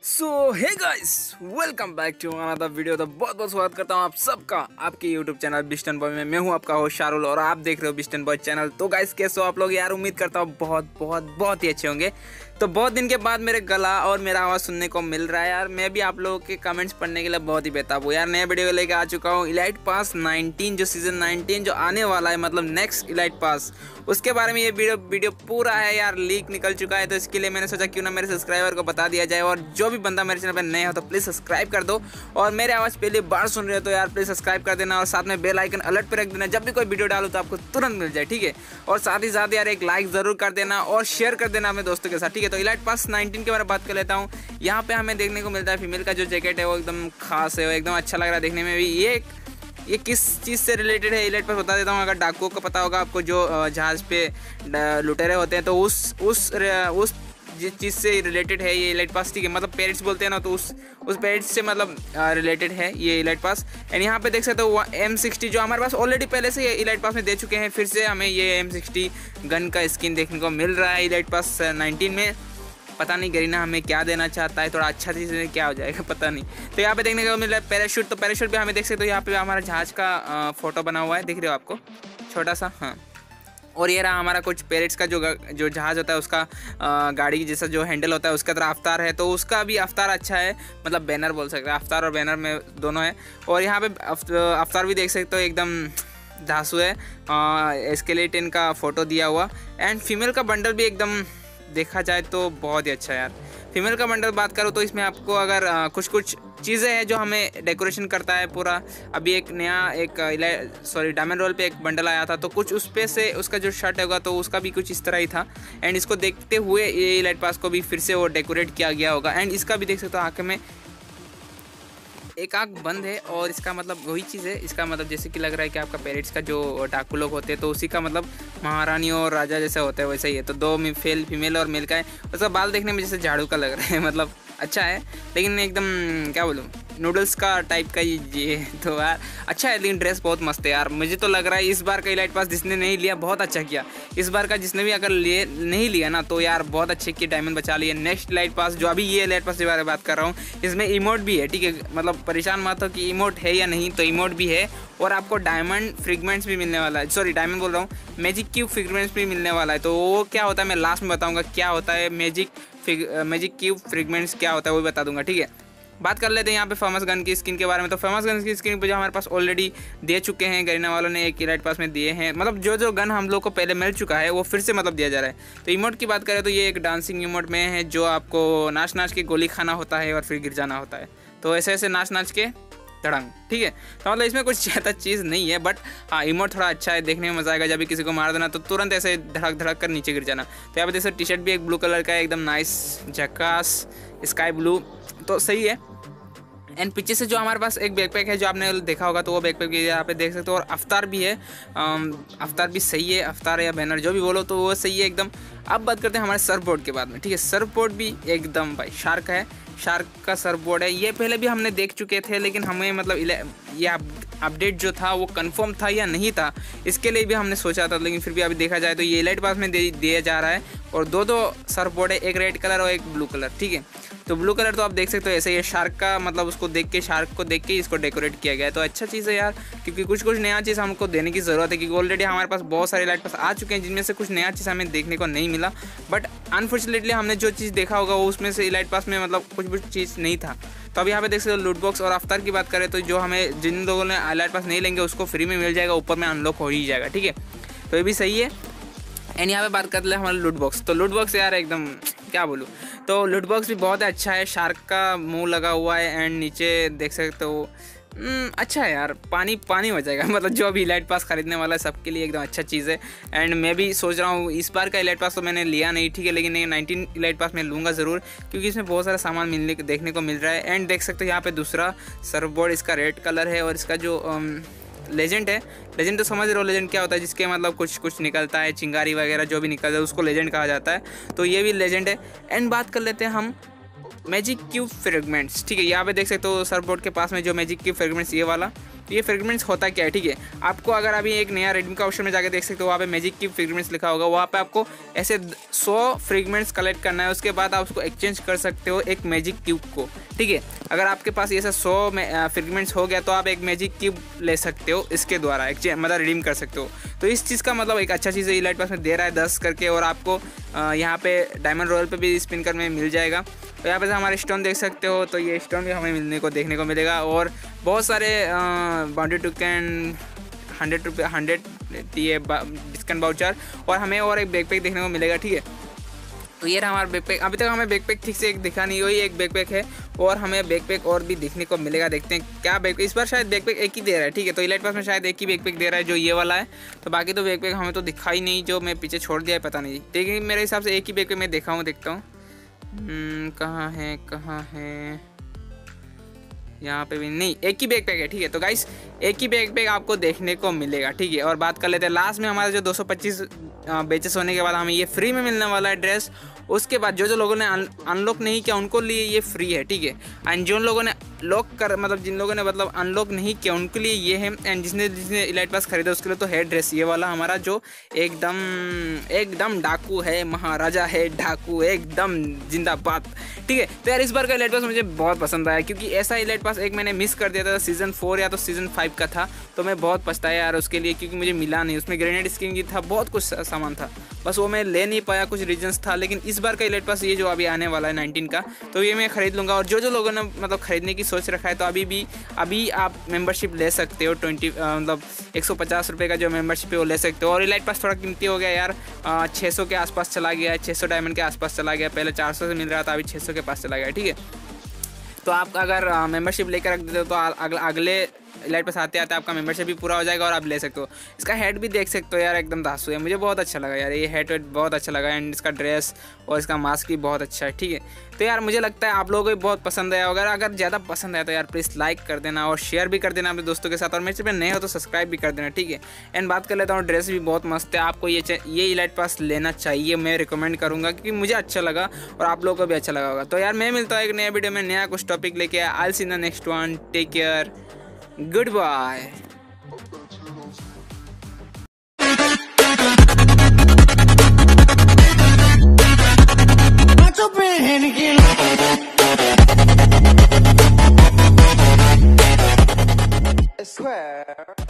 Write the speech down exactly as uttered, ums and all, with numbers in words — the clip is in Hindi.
So hey guys, welcome back to another video. तो बहुत बहुत स्वागत करता हूँ आप सबका आपके यूट्यूब चैनल बिस्टन बॉय में। मैं हूँ आपका होस्ट शारुल और आप देख रहे हो बिस्टन बॉय चैनल। तो गाइस कैसे हो आप लोग यार? उम्मीद करता हूँ बहुत बहुत बहुत ही अच्छे होंगे। तो बहुत दिन के बाद मेरे गला और मेरा आवाज़ सुनने को मिल रहा है यार। मैं भी आप लोगों के कमेंट्स पढ़ने के लिए बहुत ही बेताब हूँ यार। नया वीडियो लेके आ चुका हूँ इलाइट पास नाइनटीन, जो सीज़न नाइनटीन जो आने वाला है, मतलब नेक्स्ट इलाइट पास, उसके बारे में ये वीडियो वीडियो पूरा है यार। लीक निकल चुका है, तो इसके लिए मैंने सोचा क्यों ना मेरे सब्सक्राइबर को बता दिया जाए। और जो भी बंदा मेरे चैनल पर नए हो तो प्लीज़ सब्सक्राइब कर दो, और मेरे आवाज़ पहली बार सुन रहे हो तो यार प्लीज़ सब्सक्राइब कर देना, और साथ में बेल आइकन अलर्ट पे रख देना, जब भी कोई वीडियो डालूँ तो आपको तुरंत मिल जाए, ठीक है। और साथ ही साथ यार एक लाइक ज़रूर कर देना और शेयर कर देना अपने दोस्तों के साथ, ठीक है। तो इलाइट पास नाइनटीन के बारे में बात कर लेता हूँ। यहाँ पे हमें देखने को मिलता है फीमेल का जो जैकेट है वो एकदम खास है, वो एकदम अच्छा लग रहा है देखने में भी। ये ये किस चीज़ से रिलेटेड है इलाइट पास बता देता हूँ। अगर डाकुओं को पता होगा आपको, जो जहाज़ पे लुटेरे होते हैं, तो उस उस उस जिस चीज़ से रिलेटेड है ये इलाइट पास, ठीक है। मतलब पेरेंट्स बोलते हैं ना, तो उस उस पेरेंट्स से मतलब रिलेटेड है ये इलाइट पास। एंड यहाँ पे देख सकते हो एम सिक्सटी जो हमारे पास ऑलरेडी पहले से इलाइट पास में दे चुके हैं, फिर से हमें ये एम सिक्सटी गन का स्किन देखने को मिल रहा है इलाइट पास नाइनटीन में। पता नहीं गरीना हमें क्या देना चाहता है, थोड़ा अच्छा चीज़ क्या हो जाएगा पता नहीं। तो यहाँ पे देखने को मिल रहा है पैराशूट। तो पैराशूट भी हमें देख सकते हो, यहाँ पे हमारा जहाज़ का फोटो बना हुआ है, दिख रहे हो आपको, छोटा सा, हाँ। और ये रहा हमारा कुछ पैरेट्स का जो जो जहाज़ होता है उसका आ, गाड़ी जैसा जो हैंडल होता है, उसका तरह अवतार है, तो उसका भी अवतार अच्छा है, मतलब बैनर बोल सकते हैं, अवतार और बैनर में दोनों है। और यहाँ पे अवतार भी देख सकते हो एकदम धांसू है, स्केलेटन का फोटो दिया हुआ। एंड फीमेल का बंडल भी एकदम देखा जाए तो बहुत ही अच्छा है यार। फीमेल का बंडल बात करूँ तो इसमें आपको अगर आ, कुछ कुछ चीज़ें हैं जो हमें डेकोरेशन करता है पूरा। अभी एक नया एक सॉरी डायमंड रोल पे एक बंडल आया था, तो कुछ उस पे से उसका जो शर्ट होगा तो उसका भी कुछ इस तरह ही था। एंड इसको देखते हुए ये इलाइट पास को भी फिर से वो डेकोरेट किया गया होगा। एंड इसका भी देख सकते हो आँख में एक आँख बंद है, और इसका मतलब वही चीज़ है। इसका मतलब जैसे कि लग रहा है कि आपका पेरेंट्स का जो डाकू लोग होते हैं, तो उसी का मतलब महारानी और राजा जैसा होता है वैसा ही है। तो दो में फेल फीमेल और मेल का है। उसका बाल देखने में जैसे झाड़ू का लग रहा है, मतलब अच्छा है, लेकिन एकदम क्या बोलूँ, नूडल्स का टाइप का ये तो यार अच्छा है। लेकिन ड्रेस बहुत मस्त है यार। मुझे तो लग रहा है इस बार का इलाइट पास जिसने नहीं लिया बहुत अच्छा किया। इस बार का जिसने भी अगर लिए नहीं लिया ना, तो यार बहुत अच्छे की डायमंड बचा लिए। नेक्स्ट इलाइट पास जो अभी ये इलाइट पास के बारे में बात कर रहा हूँ, इसमें इमोट भी है, ठीक है। मतलब परेशान मत हो कि इमोट है या नहीं, तो इमोट भी है। और आपको डायमंड फ्रेगमेंट्स भी मिलने वाला है, सॉरी डायमंड बोल रहा हूँ, मैजिक क्यूब फ्रेगमेंट्स भी मिलने वाला है। तो वो क्या होता है मैं लास्ट में बताऊँगा क्या होता है। मैजिक मैजिक क्यूब फ्रेगमेंट्स क्या होता है वो भी बता दूंगा, ठीक है। बात कर लेते हैं यहाँ पे फेमस गन की स्किन के बारे में। तो फेमस गन की स्किन पे जो हमारे पास ऑलरेडी दे चुके हैं, गरीना वालों ने एक इलाइट पास में दिए हैं। मतलब जो जो गन हम लोग को पहले मिल चुका है वो फिर से मतलब दिया जा रहा है। तो इमोट की बात करें तो ये एक डांसिंग इमोट में है, जो आपको नाच नाच के गोली खाना होता है और फिर गिर जाना होता है। तो ऐसे ऐसे नाच नाच के धड़ंग, ठीक है। तो मतलब इसमें कुछ ज़्यादा चीज़ नहीं है, बट हाँ इमोट थोड़ा अच्छा है, देखने में मजा आएगा। जब भी किसी को मार देना तो तुरंत ऐसे धड़क धड़क कर नीचे गिर जाना। तो यहाँ पे जैसे टी शर्ट भी एक ब्लू कलर का है, एकदम नाइस झकास स्काई ब्लू, तो सही है। एंड पीछे से जो हमारे पास एक बैकपैक है जो आपने देखा होगा, तो वो बैकपैक यहाँ पे देख सकते हो। और अवतार भी है, अवतार भी सही है, अवतार या बैनर जो भी बोलो तो वो सही है एकदम। अब बात करते हैं हमारे सर्फ बोर्ड के बाद में, ठीक है। सर्फ बोर्ड भी एकदम भाई शार्क है, शार्क का सर्फ बोर्ड है। ये पहले भी हमने देख चुके थे, लेकिन हमें मतलब ये अपडेट जो था वो कंफर्म था या नहीं था, इसके लिए भी हमने सोचा था। लेकिन फिर भी अभी देखा जाए तो ये इलाइट पास में दे दिया जा रहा है। और दो दो सर्फ बोर्ड है, एक रेड कलर और एक ब्लू कलर, ठीक है। तो ब्लू कलर तो आप देख सकते हो ऐसे, ये शार्क का मतलब उसको देख के, शार्क को देख के इसको डेकोरेट किया गया है। तो अच्छा चीज़ है यार, क्योंकि कुछ कुछ नया चीज़ हमको देने की ज़रूरत है, क्योंकि ऑलरेडी हमारे पास बहुत सारे इलाइट पास आ चुके हैं जिनमें से कुछ नया चीज़ हमें देखने को नहीं मिला। बट अनफॉर्चुनेटली हमने जो चीज़ देखा होगा वो उसमें से इलाइट पास में मतलब कुछ कुछ चीज़ नहीं था। तो अभी यहाँ पे देख सकते हो लूट बॉक्स। और अवतार की बात करें तो जो हमें जिन लोगों ने इलाइट पास नहीं लेंगे उसको फ्री में मिल जाएगा, ऊपर में अनलॉक हो ही जाएगा, ठीक है। तो ये भी सही है। एंड यहाँ पे बात कर ले हमारा लूट बॉक्स। तो लूट बॉक्स यार एकदम क्या बोलूँ, तो लूट बॉक्स भी बहुत अच्छा है। शार्क का मुंह लगा हुआ है, एंड नीचे देख सकते हो अच्छा है यार, पानी पानी हो जाएगा। मतलब जो अभी इलाइट पास खरीदने वाला है सबके लिए एकदम अच्छा चीज़ है। एंड मैं भी सोच रहा हूँ, इस बार का इलाइट पास तो मैंने लिया नहीं, ठीक है, लेकिन ये नाइनटीन इलाइट पास मैं लूँगा ज़रूर, क्योंकि इसमें बहुत सारा सामान मिलने देखने को मिल रहा है। एंड देख सकते हो यहाँ पे दूसरा सर्फ बोर्ड, इसका रेड कलर है। और इसका जो लेजेंड है, लेजेंड तो समझ रहे हो लेजेंड क्या होता है, जिसके मतलब कुछ कुछ निकलता है, चिंगारी वगैरह जो भी निकलता है उसको लेजेंड कहा जाता है। तो ये भी लेजेंड है। एंड बात कर लेते हैं हम मैजिक क्यूब फ्रेगमेंट्स, ठीक है। यहाँ पे देख सकते हो सर्फ बोर्ड के पास में जो मैजिक क्यूब फ्रेगमेंट्स ये वाला, तो ये फ्रेगमेंट्स होता क्या है, ठीक है। आपको अगर अभी एक नया रेडमी का ऑप्शन में जाकर देख सकते हो, वहाँ पे मैजिक क्यूब फ्रेगमेंट्स लिखा होगा, वहाँ पे आपको ऐसे सौ फ्रेगमेंट्स कलेक्ट करना है। उसके बाद आप उसको एक्सचेंज कर सकते हो एक मैजिक क्यूब को, ठीक है। अगर आपके पास ये सब सौ फ्रेगमेंट्स हो गया तो आप एक मैजिक क्यूब ले सकते हो इसके द्वारा, एक्सचेंज मतलब रिडीम कर सकते हो। तो इस चीज़ का मतलब एक अच्छा चीज़ है, इलाइट पास में दे रहा है दस करके, और आपको यहाँ पे डायमंड रॉयल पे भी स्पिन कर में मिल जाएगा। तो यहाँ पे हमारे स्टोन देख सकते हो, तो ये स्टोन भी हमें मिलने को देखने को मिलेगा, और बहुत सारे बाउंड्री टोकन हंड्रेड रुपये हंड्रेड ये डिस्काउंट वाउचर, और हमें और एक बैकपैक देखने को मिलेगा, ठीक है। तो ये रहा हमारा बैकपैक। अभी तक हमें बैकपैक ठीक से एक दिखा नहीं हुई, एक बैकपैक है और हमें बैकपैक और भी देखने को मिलेगा। देखते हैं क्या बैकपैक, इस बार शायद बैकपैक एक ही दे रहा है, ठीक है। तो इलाइट पास में शायद एक ही बैकपैक दे रहा है जो ये वाला है, तो बाकी तो बैकपैक हमें तो दिखा ही नहीं, जो मैं पीछे छोड़ दिया है पता नहीं। लेकिन मेरे हिसाब से एक ही बैकपैक मैं देखा हूँ, देखता हूँ कहाँ है कहाँ है, यहाँ पे भी नहीं, एक ही बैकपैक है, ठीक है। तो गाइस एक ही बैकपैक आपको देखने को मिलेगा, ठीक है। और बात कर लेते हैं लास्ट में हमारा जो दो सौ पच्चीस बेचेस होने के बाद हमें ये फ्री में मिलने वाला है ड्रेस। उसके बाद जो जो लोगों ने अनलॉक नहीं किया उनको लिए ये फ्री है, ठीक है। एंड जिन लोगों ने लॉक कर मतलब जिन लोगों ने मतलब अनलॉक नहीं किया उनके लिए ये है, एंड जिसने जिसने इलाइट पास खरीदा उसके लिए तो है ड्रेस ये वाला हमारा, जो एकदम एकदम डाकू है, महाराजा है डाकू, एकदम जिंदाबाद, ठीक है। तो यार इस बार का इलाइट पास मुझे बहुत पसंद आया, क्योंकि ऐसा इलाइट पास एक मैंने मिस कर दिया था, सीजन फोर या तो सीजन फाइव का था, तो मैं बहुत पछताया यार उसके लिए, क्योंकि मुझे मिला नहीं। उसमें ग्रेनेड स्किन की था, बहुत कुछ सामान था, बस वो मैं ले नहीं पाया, कुछ रीजंस था। लेकिन इस बार का इलाइट पास ये जो अभी आने वाला है नाइनटीन का, तो ये मैं खरीद लूँगा। और जो जो लोगों ने मतलब खरीदने की सोच रखा है, तो अभी भी अभी आप मेंबरशिप ले सकते हो, ट्वेंटी मतलब एक सौ पचास रुपये का जो मेंबरशिप है वो ले सकते हो। और इलाइट पास थोड़ा कीमती हो गया यार, छः सौ के आसपास चला गया है, छः सौ डायमंड के आसपास चला गया, पहले चार सौ से मिल रहा था, अभी छः सौ के पास चला गया, ठीक है। तो आप अगर मेंबरशिप लेकर रख देते हो तो अगले अगले इलाइट पास आते आते आपका मेंबरशिप भी पूरा हो जाएगा और आप ले सकते हो। इसका हेड भी देख सकते हो यार, एकदम धांसू है, मुझे बहुत अच्छा लगा यार, ये हेड वेड बहुत अच्छा लगा, एंड इसका ड्रेस और इसका मास्क भी बहुत अच्छा है, ठीक है। तो यार मुझे लगता है आप लोगों को भी बहुत पसंद आया। अगर अगर ज़्यादा पसंद आया तो यार प्लीज़ लाइक कर देना और शेयर भी कर देना अपने दोस्तों के साथ, और मेरे चैनल नए हो तो सब्सक्राइब भी कर देना, ठीक है। एंड बात कर लेता हूँ, ड्रेस भी बहुत मस्त है, आपको ये ये इलाइट पास लेना चाहिए, मैं रिकमेंड करूँगा, क्योंकि मुझे अच्छा लगा और आप लोगों को भी अच्छा लगा होगा। तो यार मैं मिलता हूँ एक नया वीडियो में, नया कुछ टॉपिक लेके। I will see in the next one, take care, goodbye. I swear.